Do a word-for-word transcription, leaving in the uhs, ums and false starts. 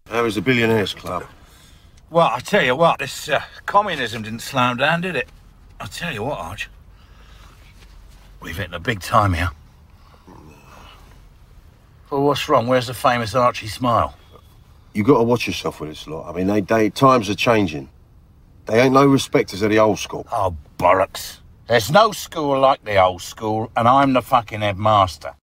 How is the Billionaires Club? Well, I tell you what, this uh, communism didn't slow him down, did it? I tell you what, Arch. We've hit the big time here. Well, what's wrong? Where's the famous Archie smile? You got to watch yourself with this lot. I mean, they, they times are changing. They ain't no respecters of the old school. Oh, bollocks. There's no school like the old school, and I'm the fucking headmaster.